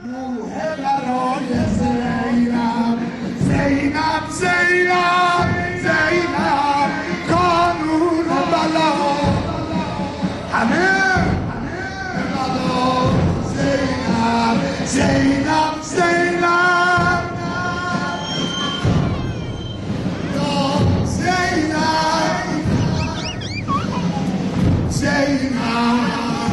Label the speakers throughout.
Speaker 1: نوحه برای زینب زینب زینب زینب کانون بلا همه بلا زینب زینب زینب زینب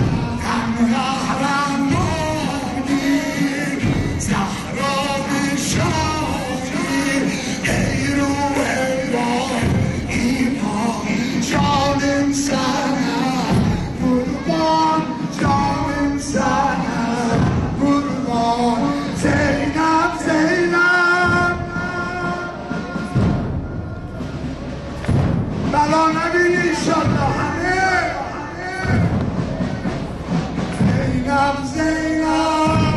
Speaker 1: بلا نبینی انشالله همه زینب زینب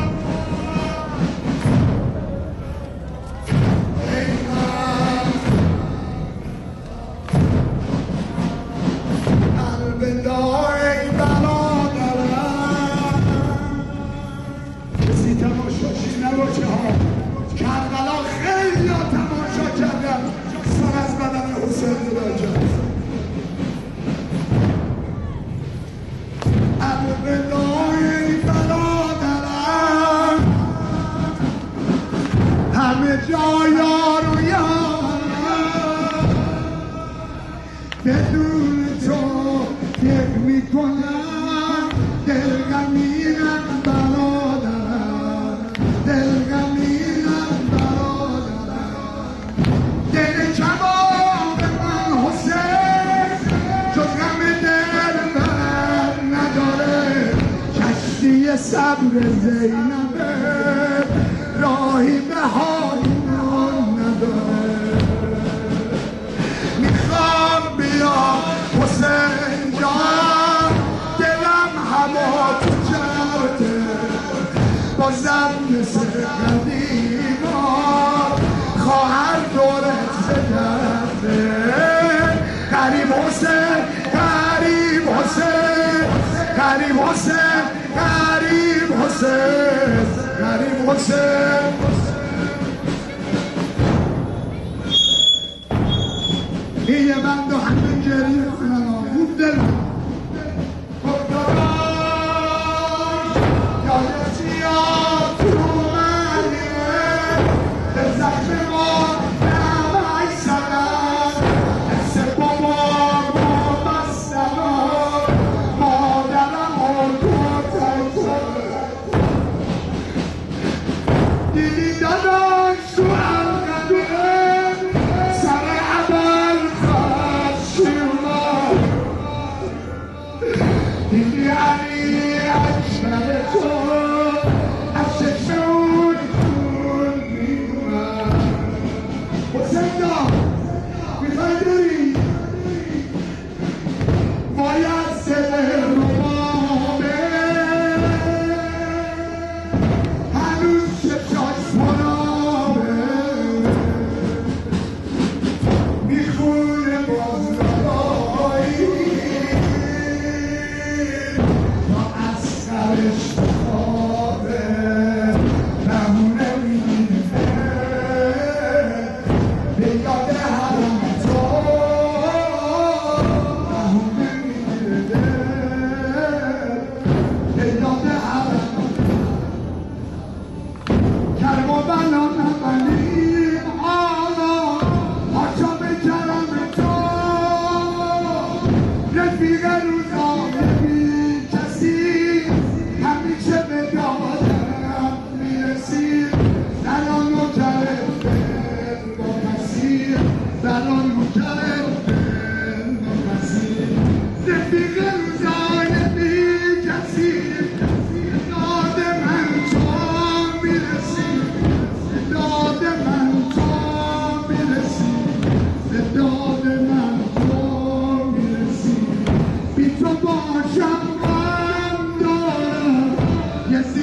Speaker 1: الوداع ای برادرم کسی تماشاشی نباشه ها کربلا خیلی ها تماشا کردن سر از بدن حسین جدا کرد الوداع ای برادرم همه جا یار و یارم بدون تو فکر میکنم دلغمینم برادرم دلغمینم برادرم دل کباب من حسین جز غم دل من نداره کشتی صبر زینبه راهی به حالیمان نداره میخوام بیام حسین جان دلم هوا تو جرده بازم مثل قدیما خواهر دورت سجرده غریب حسین غریب حسین غریب حسین غریب حسین غریب حسین این یه بند و همه گریه کنن خوب دل خداداش یاد سیاه تو منیه به زخم ما نمای سرم دست بابا ما بستم مادرم و تو تایتم دیدی داداش تو القدوم سر عبال دیدی علی اکشن تو از چشمون خون میومد حسین جان میخوای بری باید سر رومامه هنوز چشاش منامه میخونه بازدارایی خوابه نمونه میگیره به یاد حرم تو نمونه میگیره به یاد حرم کرم و بلا نبنیم آلا پاچا به کرم تو رفیق روزانه بی کسی همیشه به دادم میرسید زنان رو کرده با مسیر زنان رو کرده با مسیر رفیق روزای بی کسی داد من تو میرسید داد من تو میرسید داد من تو میرسید بی تو باشم غم دارم یه